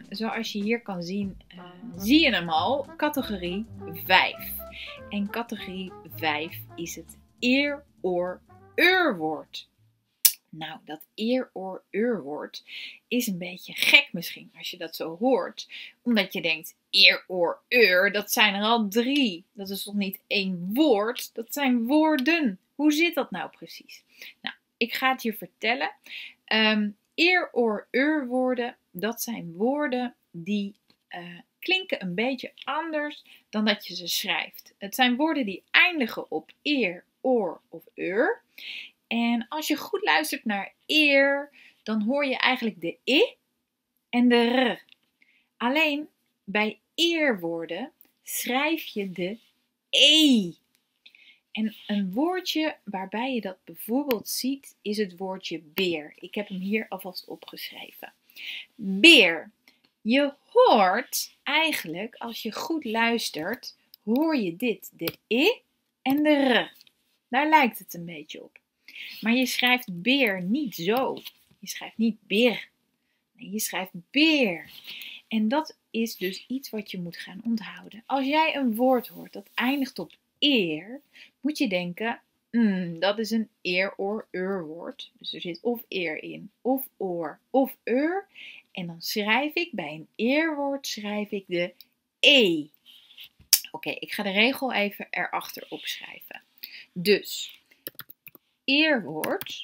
zoals je hier kan zien, zie je hem al, categorie 5. En categorie 5 is het eer, oor, ur-woord. Nou, dat eer, oor, ur-woord is een beetje gek misschien als je dat zo hoort. Omdat je denkt, eer, oor, ur, dat zijn er al 3. Dat is toch niet 1 woord? Dat zijn woorden. Hoe zit dat nou precies? Nou, ik ga het je vertellen. Eer, oor, ur woorden, dat zijn woorden die klinken een beetje anders dan dat je ze schrijft. Het zijn woorden die eindigen op eer, oor of ur. En als je goed luistert naar eer, dan hoor je eigenlijk de i en de r. Alleen bij eerwoorden schrijf je de e. En een woordje waarbij je dat bijvoorbeeld ziet, is het woordje beer. Ik heb hem hier alvast opgeschreven. Beer. Je hoort eigenlijk, als je goed luistert, hoor je dit, de i en de r. Daar lijkt het een beetje op. Maar je schrijft beer niet zo. Je schrijft niet beer. Nee, je schrijft beer. En dat is dus iets wat je moet gaan onthouden. Als jij een woord hoort dat eindigt op eer, moet je denken, dat is een eer, oor, ur woord. Dus er zit of eer in, of oor, of ur. En dan schrijf ik bij een eerwoord schrijf ik de e. Oké, ik ga de regel even erachter opschrijven. Dus, eerwoord,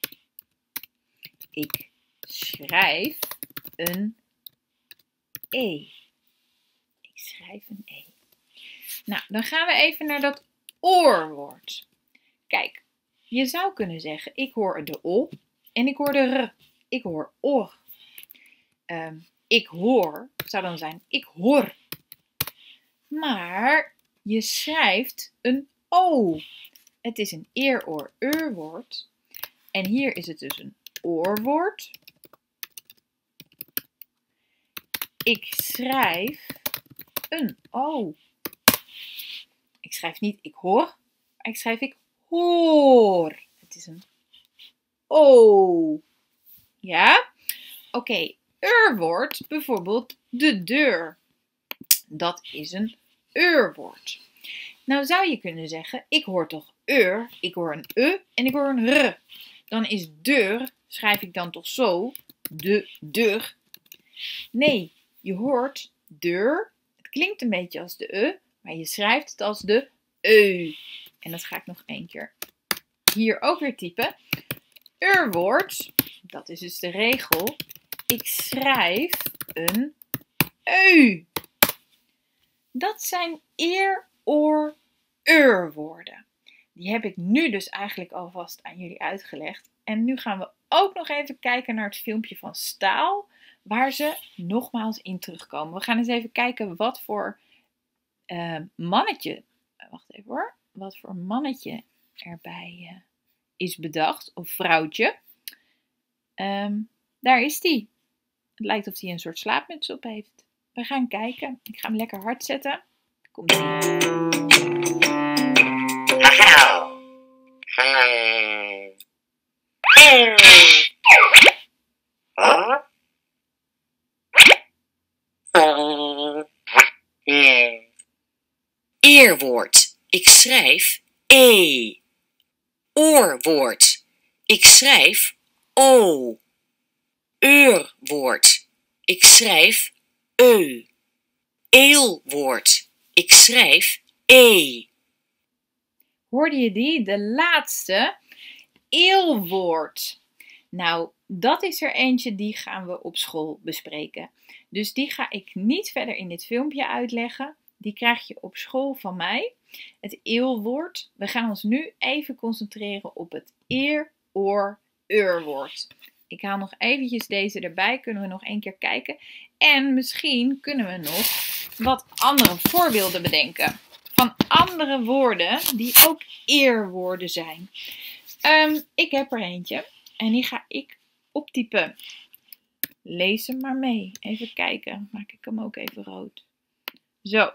ik schrijf een e. Ik schrijf een e. Nou, dan gaan we even naar dat oorwoord. Kijk, je zou kunnen zeggen, ik hoor de o en ik hoor de r. Ik hoor oor. Ik hoor, zou dan zijn, ik hoor. Maar je schrijft een o. Het is een eer, oor, ur woord. En hier is het dus een oorwoord. Ik schrijf een o. Ik schrijf niet ik hoor, maar ik schrijf ik hoor. Het is een o. Ja? Oké, urwoord, bijvoorbeeld de deur. Dat is een urwoord. Nou zou je kunnen zeggen, ik hoor toch ur, ik hoor een e en ik hoor een r. Dan is deur, schrijf ik dan toch zo, de deur. Nee, je hoort deur. Het klinkt een beetje als de e, maar je schrijft het als de eu. En dat ga ik nog 1 keer hier ook weer typen. Urwoord, dat is dus de regel. Ik schrijf een eu. Dat zijn eer, oor, ur woorden. Die heb ik nu dus eigenlijk alvast aan jullie uitgelegd. En nu gaan we ook nog even kijken naar het filmpje van Staal, waar ze nogmaals in terugkomen. We gaan eens even kijken wat voor mannetje, wacht even hoor, wat voor mannetje erbij is bedacht, of vrouwtje. Daar is die. Het lijkt of hij een soort slaapmuts op heeft. We gaan kijken. Ik ga hem lekker hard zetten. Komt ie. Eerwoord. Ik schrijf e. Oorwoord. Ik schrijf o. Eurwoord. Ik schrijf eu. Eelwoord. Ik schrijf e. Hoorde je die? De laatste. Eelwoord. Nou, dat is er eentje die gaan we op school bespreken. Dus die ga ik niet verder in dit filmpje uitleggen. Die krijg je op school van mij. Het eelwoord. We gaan ons nu even concentreren op het eer, oor, urwoord. Ik haal nog eventjes deze erbij. Kunnen we nog 1 keer kijken. En misschien kunnen we nog wat andere voorbeelden bedenken. Van andere woorden die ook eerwoorden zijn. Ik heb er eentje. En die ga ik optypen. Lees hem maar mee. Even kijken. Maak ik hem ook even rood. Zo.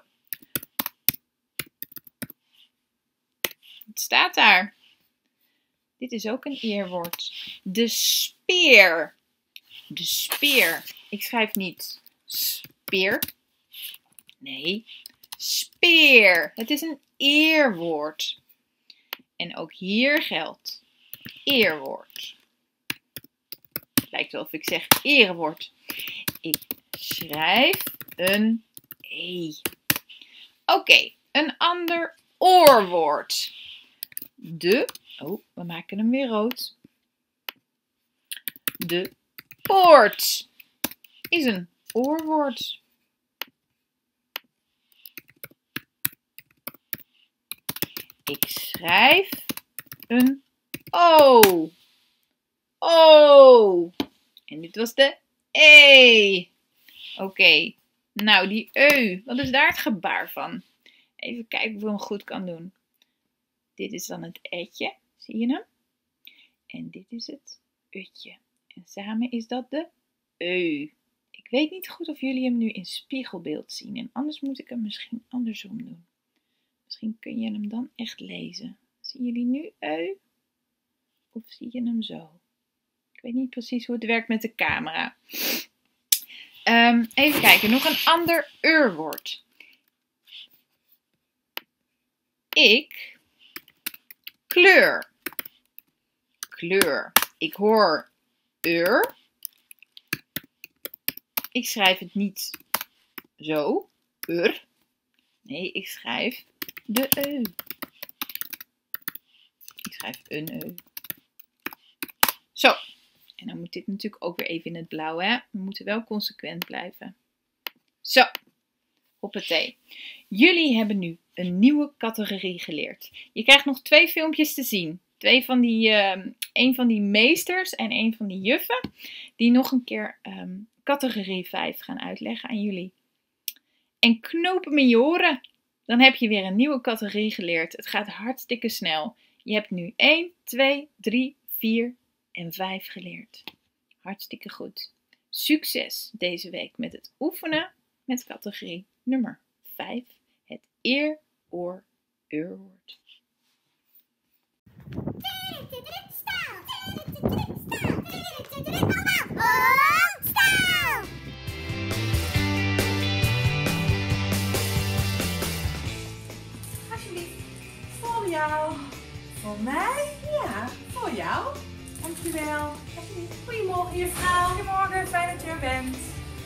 Het staat daar. Dit is ook een eerwoord. De speer. De speer. Ik schrijf niet Speer. Nee, speer. Het is een eerwoord. En ook hier geldt eerwoord. Het lijkt wel of ik zeg erewoord. Ik schrijf een E. Oké, een ander oorwoord. Oh, we maken hem weer rood. De poort is een oorwoord. Ik schrijf een O. O. En dit was de E. Oké, nou die Eu, wat is daar het gebaar van? Even kijken of we hem goed kan doen. Dit is dan het etje, zie je hem? En dit is het utje. En samen is dat de Eu. Ik weet niet goed of jullie hem nu in spiegelbeeld zien. En anders moet ik hem misschien andersom doen. Misschien kun je hem dan echt lezen. Zien jullie nu Eu? Of zie je hem zo? Ik weet niet precies hoe het werkt met de camera. Even kijken, nog een ander urwoord. Ik kleur. Kleur. Ik hoor ur. Ik schrijf het niet zo, ur. Nee, ik schrijf de Eu. Ik schrijf een Eu. Zo. En dan moet dit natuurlijk ook weer even in het blauw, hè? We moeten wel consequent blijven. Zo. Hoppatee. Jullie hebben nu een nieuwe categorie geleerd. Je krijgt nog 2 filmpjes te zien. Een van die meesters en een van die juffen. Die nog een keer categorie 5 gaan uitleggen aan jullie. En knopen me je oren. Dan heb je weer een nieuwe categorie geleerd. Het gaat hartstikke snel. Je hebt nu 1, 2, 3, 4 en 5 geleerd. Hartstikke goed. Succes deze week met het oefenen met categorie nummer 5. Het eer-oor-urwoord. Alsjeblieft, voor jou. Voor mij? Ja, voor jou. Dankjewel. Alsjeblieft. Goedemorgen, juffrouw. Goedemorgen, fijn dat je er bent.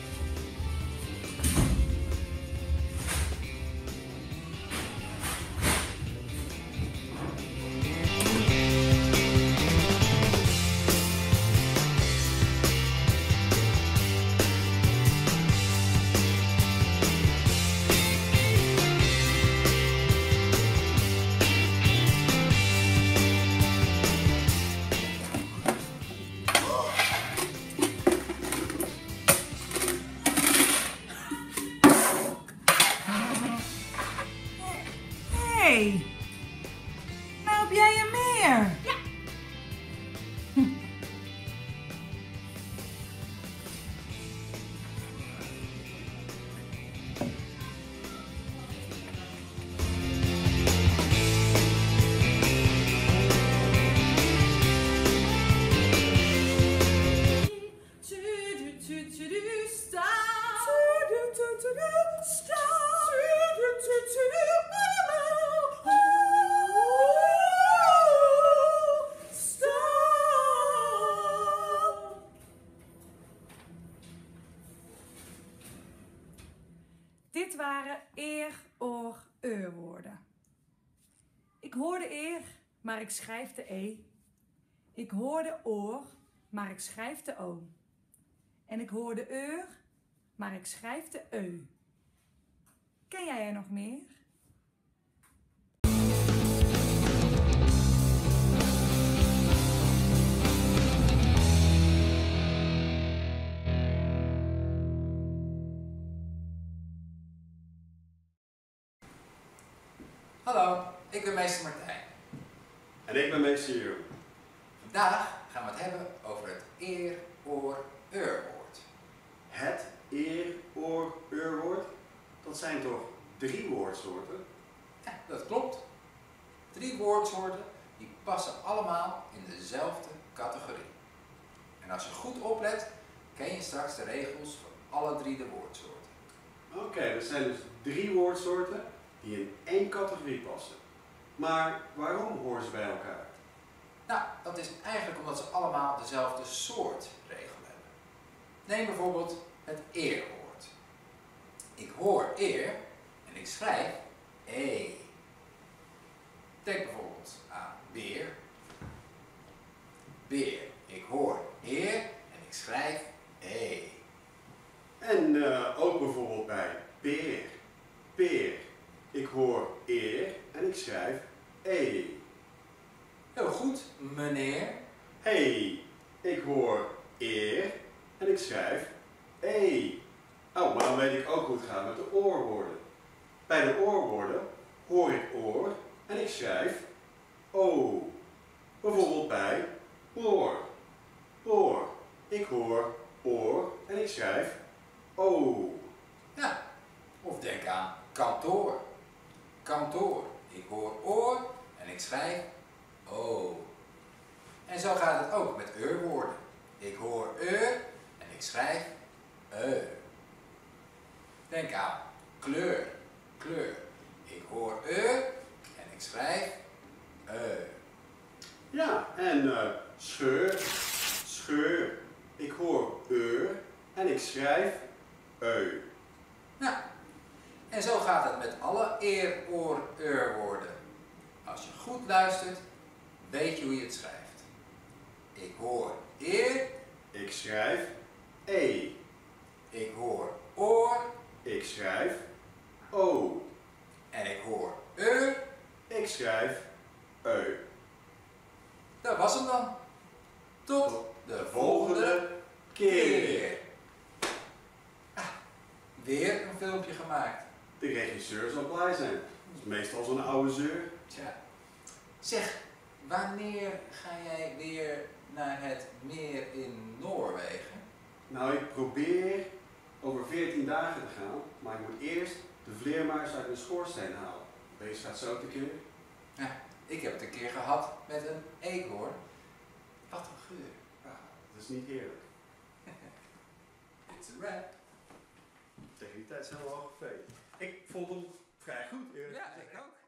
Hey, nou heb jij er meer? Ja. Dit waren eer-oor-urwoorden. Ik hoorde eer, maar ik schrijf de E. Ik hoorde oor, maar ik schrijf de O. En ik hoorde eur, maar ik schrijf de Eu. Ken jij er nog meer? Hallo, ik ben meester Martijn. En ik ben meester Jeroen. Vandaag gaan we het hebben over het eer-oor-urwoord. Het eer-oor-urwoord, dat zijn toch 3 woordsoorten? Ja, dat klopt. 3 woordsoorten die passen allemaal in dezelfde categorie. En als je goed oplet, ken je straks de regels voor alle 3 de woordsoorten. Oké, er zijn dus 3 woordsoorten die in 1 categorie passen. Maar waarom horen ze bij elkaar? Nou, dat is eigenlijk omdat ze allemaal dezelfde soort regel hebben. Neem bijvoorbeeld het eerwoord. Ik hoor eer en ik schrijf e. Denk bijvoorbeeld aan beer. Beer. Ik hoor eer en ik schrijf e. En ook bijvoorbeeld bij peer. Peer. Ik hoor eer en ik schrijf e. Heel goed, meneer. Hey, ik hoor eer en ik schrijf e. Oh, maar dan weet ik ook hoe het gaat met de oorwoorden. Bij de oorwoorden hoor ik oor en ik schrijf o. Bijvoorbeeld bij oor. Oor. Ik hoor oor en ik schrijf o. Ja, of denk aan kantoor. Kantoor. Ik hoor oor en ik schrijf o. En zo gaat het ook met eurwoorden. Ik hoor eur en ik schrijf eu. Denk aan kleur. Kleur. Ik hoor eur en ik schrijf eu. Ja, en scheur. Scheur. Ik hoor eur en ik schrijf eu. Nou, en zo gaat het met alle eer-oor-eurwoorden. Als je goed luistert, weet je hoe je het schrijft. Ik hoor eer, Ik schrijf e. ik hoor oor Ik schrijf o. en ik hoor eur. Ik schrijf eu. Dat was hem dan. Tot de volgende Volgende keer. keer. Weer een filmpje gemaakt. De regisseur zal blij zijn. Dat is meestal zo'n oude zeur. Tja. Zeg, wanneer ga jij weer naar het meer in Noorwegen? Nou, ik probeer over 14 dagen te gaan, maar ik moet eerst de vleermuis uit mijn schoorsteen halen. Deze gaat zo tekeer. Ja, ik heb het een keer gehad met een eekhoorn. Wat een geur. Ja, dat is niet eerlijk. It's a wrap. Tegen die tijd zijn we al geveegd. Ik vond hem vrij goed, eerlijk Ja, gezegd. ik ook.